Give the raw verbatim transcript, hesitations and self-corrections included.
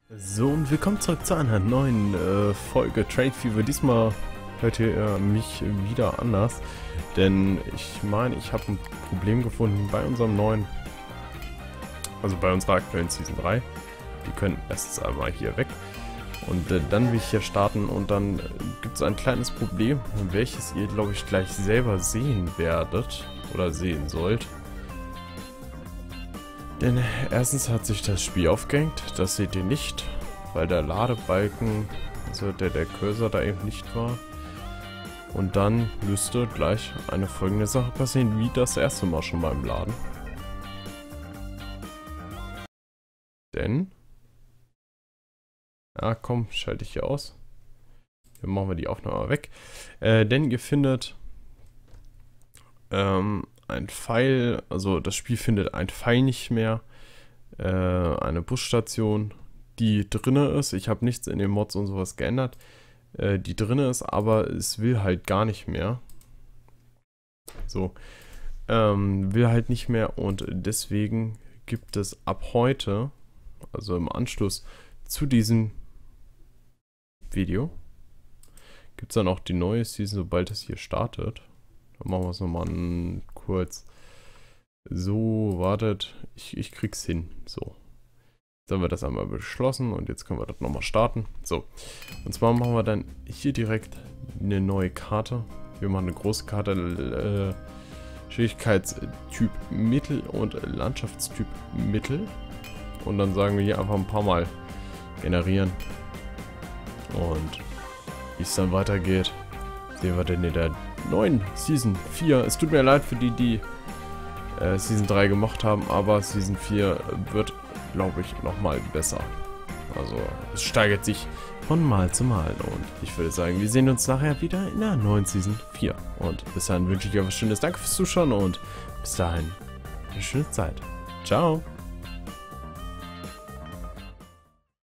So, und willkommen zurück zu einer neuen äh, Folge Train Fever. Diesmal hört ihr äh, mich wieder anders, denn ich meine, ich habe ein Problem gefunden bei unserem neuen, also bei unserer aktuellen Season drei. Die können erstens einmal hier weg und äh, dann will ich hier starten und dann äh, gibt es ein kleines Problem, welches ihr, glaube ich, gleich selber sehen werdet oder sehen sollt. Denn erstens hat sich das Spiel aufgehängt, das seht ihr nicht, weil der Ladebalken, also der, der Cursor da eben nicht war. Und dann müsste gleich eine folgende Sache passieren, wie das erste Mal schon beim Laden. Denn, ja komm, schalte ich hier aus. Dann machen wir die Aufnahme weg. Äh, denn ihr findet ähm, ein Pfeil, also das Spiel findet ein Pfeil nicht mehr, äh, eine Busstation, die drinne ist. Ich habe nichts in den Mods und sowas geändert, äh, die drinne ist, aber es will halt gar nicht mehr. So, ähm, will halt nicht mehr und deswegen gibt es ab heute, also im Anschluss zu diesem Video, gibt es dann auch die neue Season, sobald es hier startet. Dann machen wir es nochmal kurz. So, wartet. Ich, ich krieg's hin. So. Jetzt haben wir das einmal beschlossen und jetzt können wir das nochmal starten. So. Und zwar machen wir dann hier direkt eine neue Karte. Wir machen eine große Karte. Äh, Schwierigkeitstyp Mittel und Landschaftstyp Mittel. Und dann sagen wir hier einfach ein paar Mal generieren. Und wie es dann weitergeht, sehen wir denn in der neuen Season vier. Es tut mir leid für die, die äh, Season drei gemacht haben, aber Season vier wird, glaube ich, nochmal besser. Also es steigert sich von Mal zu Mal und ich würde sagen, wir sehen uns nachher wieder in der neuen Season vier. Und bis dahin wünsche ich euch was Schönes. Danke fürs Zuschauen und bis dahin eine schöne Zeit. Ciao!